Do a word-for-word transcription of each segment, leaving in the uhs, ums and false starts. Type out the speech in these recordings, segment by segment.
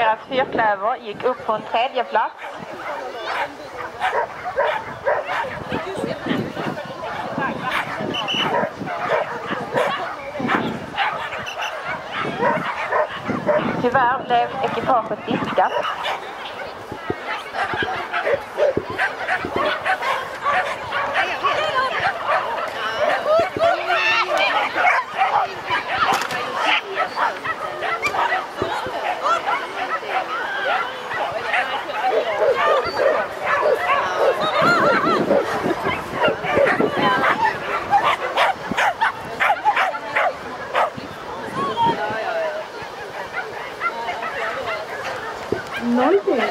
Deras fyrklöver gick upp på en tredje plats. Tyvärr blev ekipaget diskat. noll tre.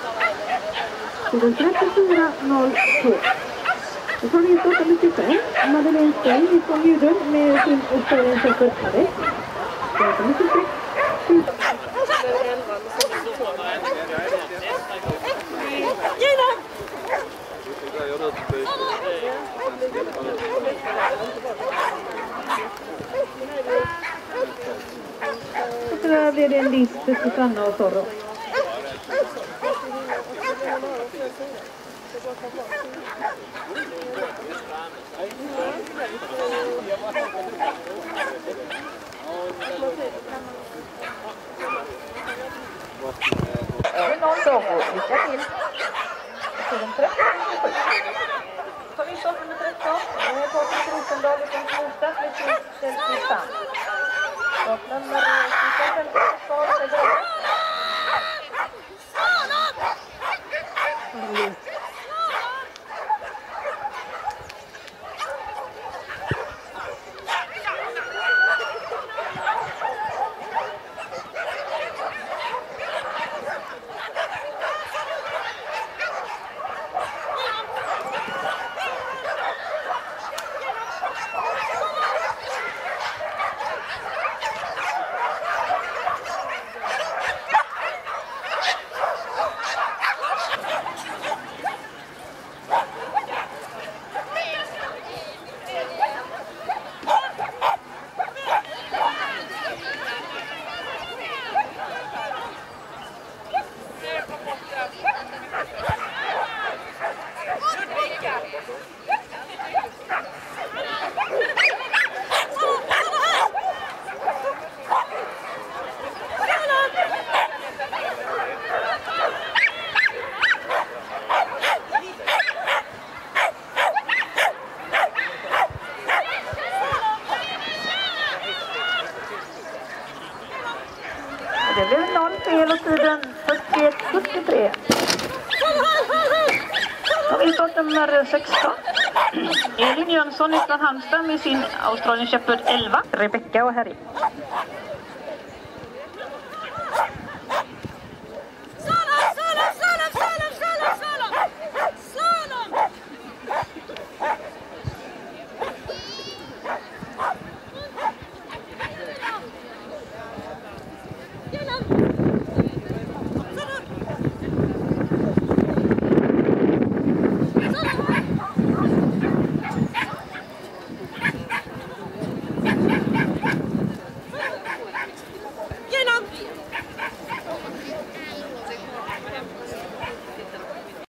trettiofyra noll två. Då får vi åtta nittiofem. Madeleine Stein från Djurön med sin Australian Shepherd Alex. åtta nittiosex. Och där blir det en list för Susanna och Zorro. Zorro, lycka till. Tiden tretton. Så vi står nummer tretton. Det är Patrik Rosendal från Knivsta med sin Chelsea Stam. Och nummer fem kvar är det. Det blev noll fel och tiden fyrtioett sjuttiotre. Och vi står nummer sexton. Elin Jönsson från Halmstad med sin Australian Shepherd elva. Rebecca och Harry.